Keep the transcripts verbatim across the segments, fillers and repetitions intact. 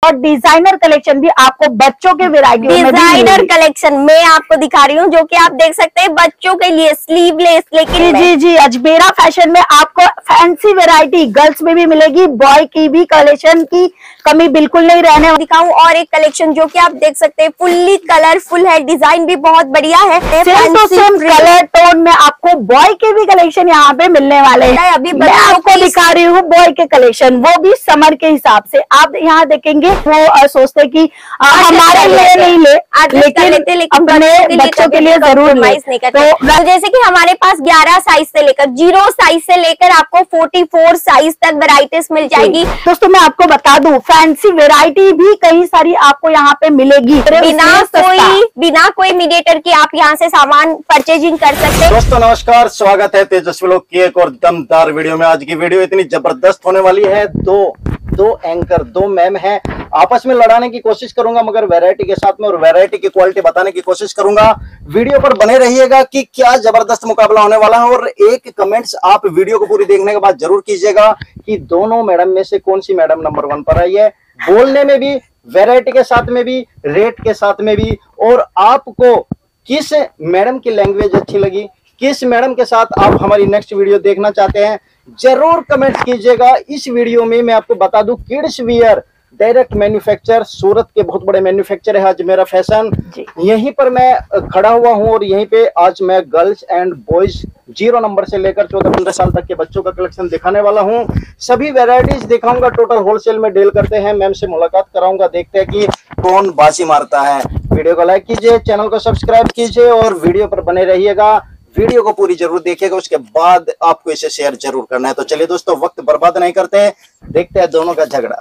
और designer collection भी आपको बच्चों के वैरायटी में डिजाइनर कलेक्शन में आपको दिखा रही हूँ, जो कि आप देख सकते हैं बच्चों के लिए स्लीवलेस। लेकिन जी जी अजमेरा फैशन में आपको फैंसी वैरायटी गर्ल्स में भी मिलेगी, बॉय की भी कलेक्शन की कमी बिल्कुल नहीं रहने वाली। दिखाऊं और एक कलेक्शन जो कि आप देख सकते हैं फुल्ली कलरफुल है, डिजाइन भी बहुत बढ़िया है। Same to same colour tone में आपको बॉय के भी कलेक्शन यहाँ पे मिलने वाले हैं। अभी मैं आपको दिखा रही हूँ बॉय के कलेक्शन, वो भी समर के हिसाब से। आप यहाँ देखेंगे वो सोचते कि हमारे लिए नहीं ले, लेकिन अपने बच्चों के लिए जरूर ले। तो जैसे कि हमारे पास ग्यारह साइज से लेकर जीरो साइज से लेकर आपको चौवालीस साइज तक वैरायटीज मिल जाएगी। दोस्तों मैं आपको बता दूं फैंसी वैरायटी भी कई सारी आपको यहाँ पे मिलेगी, बिना कोई बिना कोई मीडिएटर की आप यहाँ से सामान परचेजिंग कर सकते हैं। दोस्तों नमस्कार, स्वागत है तेजस्वी लोग की एक और दमदार वीडियो में। आज की वीडियो इतनी जबरदस्त होने वाली है। दो दो एंकर दो मैम हैं, आपस में लड़ाने की कोशिश करूंगा मगर वैरायटी के साथ में, और वैरायटी की क्वालिटी बताने की कोशिश करूंगा। वीडियो पर बने रहिएगा कि क्या जबरदस्त मुकाबला होने वाला है। और एक कमेंट्स आप वीडियो को पूरी देखने के बाद जरूर कीजिएगा कि दोनों मैडम में से कौन सी मैडम नंबर वन पर आई है, बोलने में भी, वैरायटी के साथ में भी, रेट के साथ में भी। और आपको किस मैडम की लैंग्वेज अच्छी लगी, किस मैडम के साथ आप हमारी नेक्स्ट वीडियो देखना चाहते हैं, जरूर कमेंट कीजिएगा। इस वीडियो में मैं आपको बता दूं kids wear direct manufacture, Surat के बहुत बड़े मैन्युफैक्चर है अजमेरा फैशन, यहीं पर मैं खड़ा हुआ हूं। और यहीं पे आज मैं girls and boys zero number से लेकर चौदह पंद्रह साल तक के बच्चों का कलेक्शन दिखाने वाला हूं। सभी वैरायटीज दिखाऊंगा, टोटल होलसेल में डील करते हैं। मैम से मुलाकात कराऊंगा, देखते हैं कि कौन बाजी मारता है। वीडियो को लाइक कीजिए, चैनल को सब्सक्राइब कीजिए और वीडियो पर बने रहिएगा। वीडियो को पूरी जरूर देखिएगा, उसके बाद आपको इसे शेयर जरूर करना है। तो चलिए दोस्तों, वक्त बर्बाद नहीं करते, देखते हैं दोनों का झगड़ा।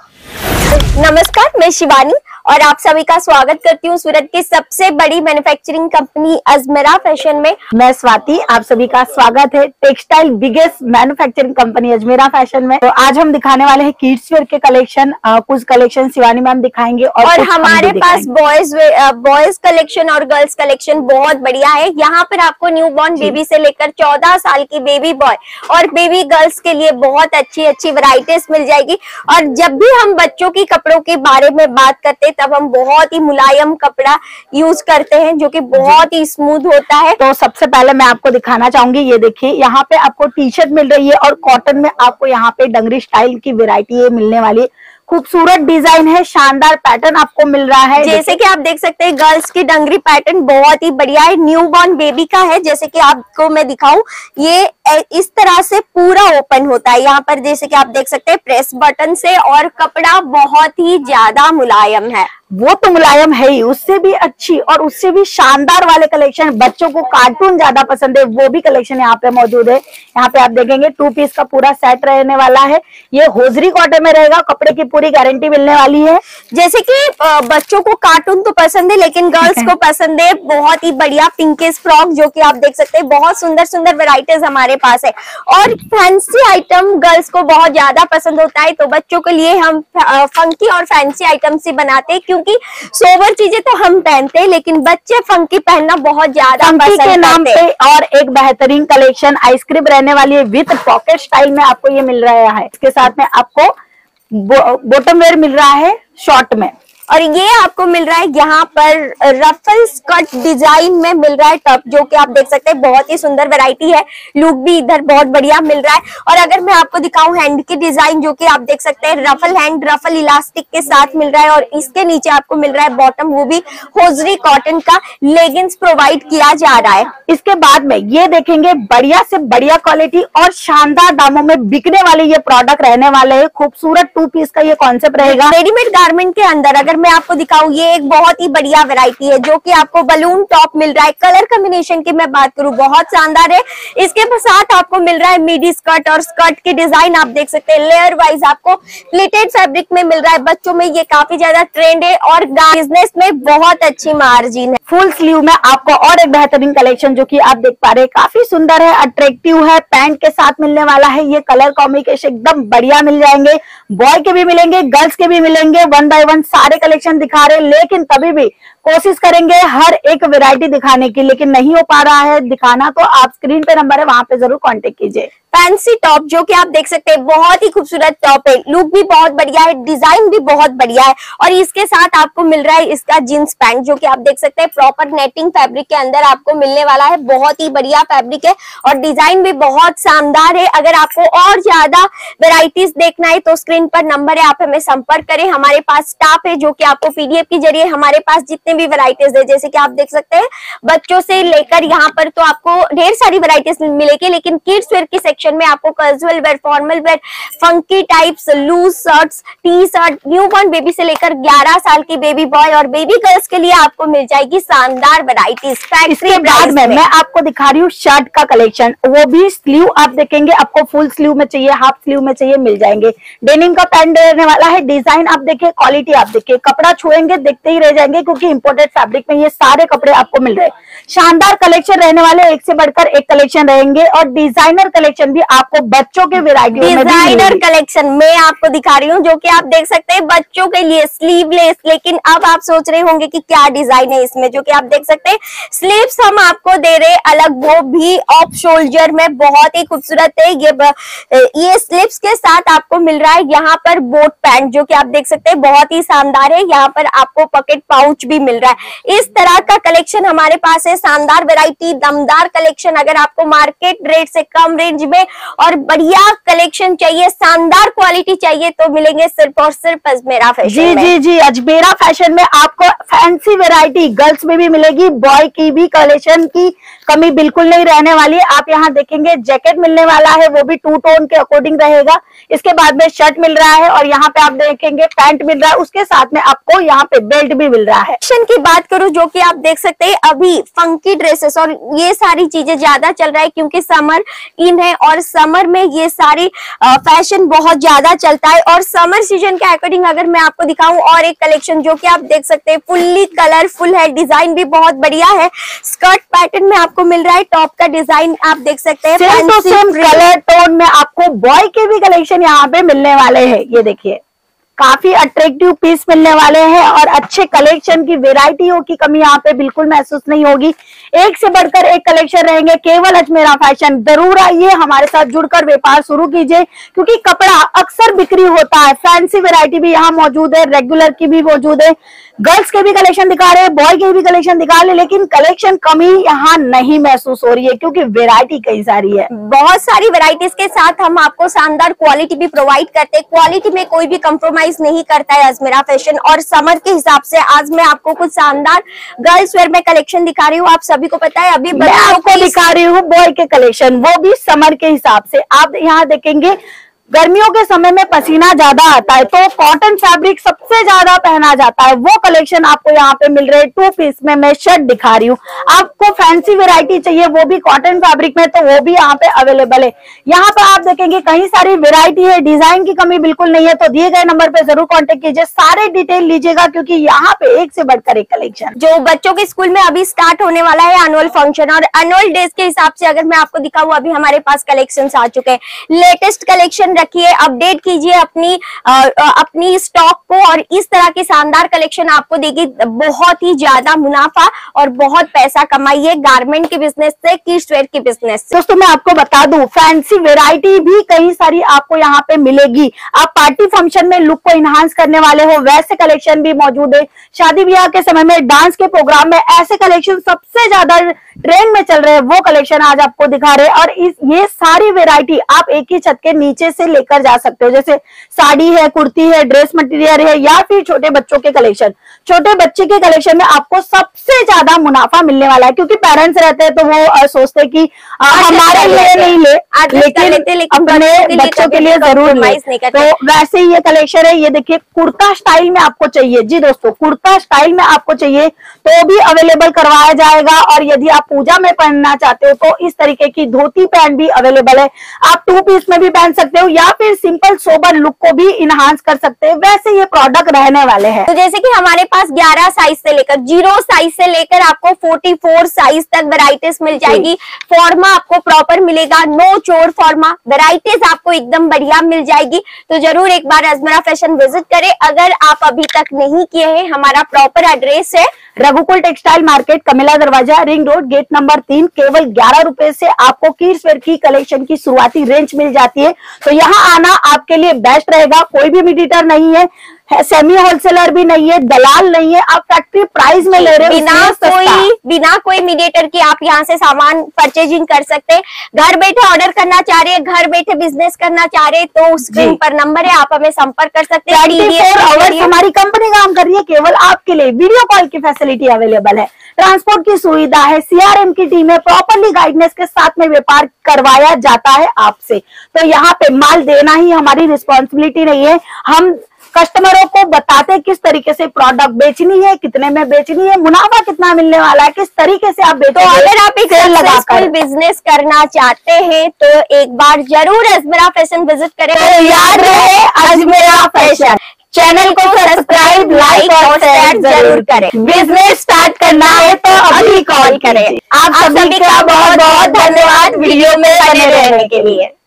नमस्कार, मैं शिवानी और आप सभी का स्वागत करती हूँ सूरत की सबसे बड़ी मैन्युफैक्चरिंग कंपनी अजमेरा फैशन में। मैं स्वाति, आप सभी का स्वागत है textile biggest manufacturing company Ajmera fashion में। तो आज हम दिखाने वाले हैं किड्स वेयर के कलेक्शन, कुछ कलेक्शन शिवानी मैम दिखाएंगे और, और हमारे पास बॉयज बॉयज कलेक्शन और गर्ल्स कलेक्शन बहुत बढ़िया है। यहाँ पर आपको न्यू बॉर्न बेबी से लेकर चौदह साल की बेबी बॉय और बेबी गर्ल्स के लिए बहुत अच्छी अच्छी वैरायटीज मिल जाएगी। और जब भी हम बच्चों की कपड़ों के बारे में बात करते हैं तब हम बहुत ही मुलायम कपड़ा यूज करते हैं जो कि बहुत ही स्मूथ होता है। तो सबसे पहले मैं आपको दिखाना चाहूंगी, ये देखिए यहाँ पे आपको टी शर्ट मिल रही है और कॉटन में आपको यहाँ पे डंगरी स्टाइल की वैरायटी ये मिलने वाली है। खूबसूरत डिजाइन है, शानदार पैटर्न आपको मिल रहा है। जैसे कि आप देख सकते हैं गर्ल्स की डंगरी पैटर्न बहुत ही बढ़िया है, न्यू बॉर्न बेबी का है। जैसे कि आपको मैं दिखाऊं, ये इस तरह से पूरा ओपन होता है। यहाँ पर जैसे कि आप देख सकते हैं प्रेस बटन से, और कपड़ा बहुत ही ज्यादा मुलायम है। वो तो मुलायम है ही, उससे भी अच्छी और उससे भी शानदार वाले कलेक्शन, बच्चों को कार्टून ज्यादा पसंद है वो भी कलेक्शन यहाँ पे मौजूद है। यहाँ पे आप देखेंगे टू पीस का पूरा सेट रहने वाला है। ये होजरी कॉटन में रहेगा, कपड़े की पूरी गारंटी मिलने वाली है। जैसे कि बच्चों को कार्टून तो पसंद है लेकिन गर्ल्स को पसंद है बहुत ही बढ़िया पिंकिश फ्रॉक, जो कि आप देख सकते हैं बहुत सुंदर सुंदर वेराइटीज हमारे पास है। और फैंसी आइटम गर्ल्स को बहुत ज्यादा पसंद होता है, तो बच्चों के लिए हम फंकी और फैंसी आइटम्स ही बनाते हैं, क्योंकि सोबर चीजें तो हम पहनते हैं लेकिन बच्चे फंकी पहनना बहुत ज्यादा पसंद के नाम पे। और एक बेहतरीन कलेक्शन आइसक्रीम रहने वाली है, विथ पॉकेट स्टाइल में आपको ये मिल रहा है। इसके साथ में आपको बो, बॉटम वेयर मिल रहा है शॉर्ट में, और ये आपको मिल रहा है यहाँ पर रफल स्कर्ट डिजाइन में मिल रहा है टॉप, जो कि आप देख सकते हैं बहुत ही सुंदर वैरायटी है। लुक भी इधर बहुत बढ़िया मिल रहा है। और अगर मैं आपको दिखाऊं हैंड की डिजाइन, जो कि आप देख सकते हैं रफल हैंड, रफल इलास्टिक के साथ मिल रहा है। और इसके नीचे आपको मिल रहा है बॉटम, वो भी होजरी कॉटन का लेगिंग्स प्रोवाइड किया जा रहा है। इसके बाद में ये देखेंगे बढ़िया से बढ़िया क्वालिटी और शानदार दामों में बिकने वाले ये प्रोडक्ट रहने वाले हैं। खूबसूरत टू पीस का ये कॉन्सेप्ट रहेगा। रेडीमेड गारमेंट के अंदर अगर मैं आपको दिखाऊं, ये एक बहुत ही बढ़िया वैरायटी है जो कि आपको बलून टॉप मिल रहा है। कलर कॉम्बिनेशन की मैं बात करूं बहुत शानदार है। इसके साथ आपको मिल रहा है मिडी स्कर्ट, और स्कर्ट की डिजाइन आप देख सकते हैं लेयर वाइज आपको प्लीटेड फैब्रिक में मिल रहा है। बच्चों में ये काफी ज्यादा ट्रेंड है और बिजनेस में बहुत अच्छी मार्जिन है। फुल स्लीव में आपको और एक बेहतरीन कलेक्शन जो कि आप देख पा रहे हैं, काफी सुंदर है, अट्रैक्टिव है, पैंट के साथ मिलने वाला है। ये कलर कॉम्बिनेशन एकदम बढ़िया मिल जाएंगे, बॉय के भी मिलेंगे, गर्ल्स के भी मिलेंगे। वन बाय वन सारे कलेक्शन दिखा रहे हैं, लेकिन तभी भी कोशिश करेंगे हर एक वैरायटी दिखाने की, लेकिन नहीं हो पा रहा है दिखाना, तो आप स्क्रीन पे नंबर है वहां पे जरूर कांटेक्ट कीजिए। फैंसी टॉप जो कि आप देख सकते हैं, बहुत ही खूबसूरत टॉप है, लुक भी बहुत बढ़िया है, डिजाइन भी बहुत बढ़िया है, और इसके साथ आपको मिल रहा है इसका जींस पैंट जो कि आप देख सकते हैं प्रॉपर नेटिंग फैब्रिक के अंदर आपको मिलने वाला है। बहुत ही बढ़िया फैब्रिक है और डिजाइन भी बहुत शानदार है। अगर आपको और ज्यादा वेराइटीज देखना है तो स्क्रीन पर नंबर है, आप हमें संपर्क करें। हमारे पास स्टाफ है जो कि आपको पीडीएफ के जरिए हमारे पास जितने भी वेराइटीज है, जैसे कि आप देख सकते हैं बच्चों से लेकर यहाँ पर तो आपको ढेर सारी वेराइटीज मिलेगी, लेकिन किड्स वेयर की सेक्शन में आपको casual wear, formal wear, funky types, loose shirts, T shirt, newborn baby से लेकर ग्यारह साल की बेबी बॉय और बेबी गर्ल्स के लिए आपको मिल जाएगी शानदार वेराइटीज। इसके बाद में मैं आपको दिखा रही हूँ शर्ट का कलेक्शन, वो भी स्लीव आप देखेंगे, आपको फुल स्लीव में चाहिए, हाफ स्लीव में चाहिए, मिल जाएंगे। डेनिम का पैंट रहने वाला है, डिजाइन आप देखिए, क्वालिटी आप देखिए, कपड़ा छुएंगे देखते ही रह जाएंगे क्योंकि इंपोर्टेड फैब्रिक में ये सारे कपड़े आपको मिल रहे हैं। शानदार कलेक्शन रहने वाले, एक से बढ़कर एक कलेक्शन रहेंगे और डिजाइनर कलेक्शन भी आपको बच्चों के वैरायटी में डिजाइनर कलेक्शन मैं आपको दिखा रही हूँ जो कि आप देख सकते हैं बच्चों के लिए स्लीवलेस। लेकिन अब आप सोच रहे होंगे कि क्या डिजाइन है इसमें, जो कि आप देख सकते हैं स्लीव्स हम आपको दे रहे अलग, वो भी ऑफ शोल्डर में, बहुत ही खूबसूरत है। ये ये स्लीव्स के साथ आपको मिल रहा है यहाँ पर बोट पैंट जो कि आप देख सकते हैं बहुत ही शानदार है। यहाँ पर आपको पॉकेट पाउच भी मिल रहा है। इस तरह का कलेक्शन हमारे पास है, शानदार वैरायटी, दमदार कलेक्शन। अगर आपको मार्केट रेट से कम रेंज में और बढ़िया कलेक्शन चाहिए, शानदार क्वालिटी चाहिए, तो मिलेंगे सिर्फ और सिर्फ अजमेरा फैशन जी में। जी जी अजमेरा फैशन में आपको फैंसी वैरायटी गर्ल्स में भी मिलेगी, बॉय की भी कलेक्शन की कमी बिल्कुल नहीं रहने वाली है। आप यहाँ देखेंगे जैकेट मिलने वाला है, वो भी टू टोन के अकॉर्डिंग रहेगा। इसके बाद में शर्ट मिल रहा है और यहाँ पे आप देखेंगे पैंट मिल रहा है, उसके साथ में आपको यहाँ पे बेल्ट भी मिल रहा है। फैशन की बात करूं जो कि आप देख सकते हैं अभी फंकी ड्रेसेस और ये सारी चीजें ज्यादा चल रहा है क्योंकि समर इन है और समर में ये सारी फैशन बहुत ज्यादा चलता है। और समर सीजन के अकॉर्डिंग अगर मैं आपको दिखाऊं और एक कलेक्शन जो कि आप देख सकते हैं फुल्ली कलरफुल है, डिजाइन भी बहुत बढ़िया है, स्कर्ट पैटर्न में आपको मिल रहा है, टॉप का डिजाइन आप देख सकते हैं same to same colour tone में आपको बॉय के भी कलेक्शन यहाँ पे मिलने वाले हैं। ये देखिए काफी अट्रैक्टिव पीस मिलने वाले हैं और अच्छे कलेक्शन की वेराइटियों की कमी यहाँ पे बिल्कुल महसूस नहीं होगी। एक से बढ़कर एक कलेक्शन रहेंगे केवल अजमेरा फैशन। जरूर आइए, हमारे साथ जुड़कर व्यापार शुरू कीजिए क्योंकि कपड़ा अक्सर बिक्री होता है। फैंसी वेराइटी भी यहाँ मौजूद है, रेगुलर की भी मौजूद है, गर्ल्स के भी कलेक्शन दिखा रहे हैं, बॉय के भी कलेक्शन दिखा रहे हैं, लेकिन कलेक्शन कमी यहाँ नहीं महसूस हो रही है क्योंकि वेराइटी कई सारी है। बहुत सारी वेराइटीज के साथ हम आपको शानदार क्वालिटी भी प्रोवाइड करते हैं। क्वालिटी में कोई भी कंप्रोमाइज नहीं करता है अजमेरा फैशन। और समर के हिसाब से आज मैं आपको कुछ शानदार गर्ल्स वेयर में कलेक्शन दिखा रही हूँ। आप सभी को पता है अभी मैं आपको दिखा रही हूँ बॉय के कलेक्शन, वो भी समर के हिसाब से। आप यहाँ देखेंगे गर्मियों के समय में पसीना ज्यादा आता है तो कॉटन फैब्रिक सबसे ज्यादा पहना जाता है, वो कलेक्शन आपको यहाँ पे मिल रहे हैं। टू पीस में मैं शर्ट दिखा रही हूँ, आपको फैंसी वैरायटी चाहिए वो भी कॉटन फैब्रिक में, तो वो भी यहाँ पे अवेलेबल है। यहाँ पर आप देखेंगे कई सारी वैरायटी है, डिजाइन की कमी बिल्कुल नहीं है, तो दिए गए नंबर पे जरूर कॉन्टेक्ट कीजिए, सारे डिटेल लीजिएगा क्योंकि यहाँ पे एक से बढ़कर एक कलेक्शन। जो बच्चों के स्कूल में अभी स्टार्ट होने वाला है एनुअल फंक्शन और एनुअल डेज के हिसाब से अगर मैं आपको दिखाऊं अभी हमारे पास कलेक्शन आ चुके हैं। लेटेस्ट कलेक्शन रखिए, अपडेट कीजिए अपनी आ, अपनी स्टॉक को और इस तरह की शानदार कलेक्शन आपको देगी बहुत ही ज्यादा मुनाफा और बहुत पैसा कमाइए गारमेंट के बिजनेस से, किड्स वेयर के बिजनेस से। दोस्तों मैं आपको बता दूं फैंसी वैरायटी भी कई सारी आपको यहाँ पे मिलेगी। आप पार्टी फंक्शन में लुक को इनहांस करने वाले हो वैसे कलेक्शन भी मौजूद है। शादी ब्याह के समय में, डांस के प्रोग्राम में ऐसे कलेक्शन सबसे ज्यादा ट्रेंड में चल रहे हैं, वो कलेक्शन आज आपको दिखा रहे हैं। और इस ये सारी वैरायटी आप एक ही छत के नीचे से लेकर जा सकते हो, जैसे साड़ी है, कुर्ती है, ड्रेस मटेरियल है या फिर छोटे बच्चों के कलेक्शन। छोटे बच्चे के कलेक्शन में आपको सबसे ज्यादा मुनाफा मिलने वाला है क्योंकि पेरेंट्स रहते हैं तो वो सोचते हैं कि आ, हमारे लिए नहीं ले, लेकिन, लेकिन अपने बच्चों के लिए जरूर ले। तो वैसे ही ये कलेक्शन है। ये देखिए कुर्ता स्टाइल में आपको चाहिए, जी दोस्तों कुर्ता स्टाइल में आपको चाहिए तो भी अवेलेबल करवाया जाएगा। और यदि आप पूजा में पहनना चाहते हो तो इस तरीके की धोती पैंट भी अवेलेबल है। आप टू पीस में भी पहन सकते हो या फिर सिंपल सोबर लुक को भी इनहांस कर सकते हैं, वैसे ये प्रोडक्ट रहने वाले हैं। तो जैसे कि हमारे पास ग्यारह साइज से लेकर जीरो साइज से लेकर आपको चौवालीस साइज तक वैरायटीज मिल जाएगी। फॉर्मा आपको प्रॉपर मिलेगा, नो चोर फॉर्मा, वैरायटीज आपको एकदम बढ़िया मिल जाएगी। तो जरूर एक बार अजमेरा फैशन विजिट करें। अगर आप अभी तक नहीं किए हैं, हमारा प्रॉपर एड्रेस है रघुकुल टेक्सटाइल मार्केट, कमिला दरवाजा, रिंग रोड, गेट नंबर तीन। केवल ग्यारह रुपए से आपको किड्स वेयर की कलेक्शन की शुरुआती रेंज मिल जाती है। तो यहाँ आना आपके लिए बेस्ट रहेगा। कोई भी मीडिएटर नहीं है, है सेमी होलसेलर भी नहीं है, दलाल नहीं है, आप फैक्ट्री प्राइस में ले रहे हो, बिना कोई बिना कोई मीडिएटर की आप यहाँ से सामान परचेजिंग कर सकते हैं। घर बैठे ऑर्डर करना चाह रहे हैं, घर बैठे बिजनेस करना चाह रहे हैं तो स्क्रीन पर नंबर है, आप हमें संपर्क कर सकते हैं। आवर्स हमारी कंपनी काम कर रही है, केवल आपके लिए वीडियो कॉल की फैसिलिटी अवेलेबल है, ट्रांसपोर्ट की सुविधा है, सीआरएम की टीम है, प्रॉपरली गाइडेंस के साथ में व्यापार करवाया जाता है आपसे। तो यहाँ पे माल देना ही हमारी रिस्पॉन्सिबिलिटी नहीं है, हम कस्टमरों को बताते किस तरीके से प्रोडक्ट बेचनी है, कितने में बेचनी है, मुनाफा कितना मिलने वाला है, किस तरीके से आप बेचोगे। तो अगर आप एक सक्सेसफुल बिजनेस करना चाहते हैं तो एक बार जरूर अजमेरा फैशन विजिट करें। तो याद रहे अजमेरा फैशन। चैनल को सब्सक्राइब, लाइक और शेयर जरूर करें। बिजनेस स्टार्ट करना है तो अभी कॉल करें। आप सभी का बहुत बहुत धन्यवाद वीडियो में बने रहने के लिए।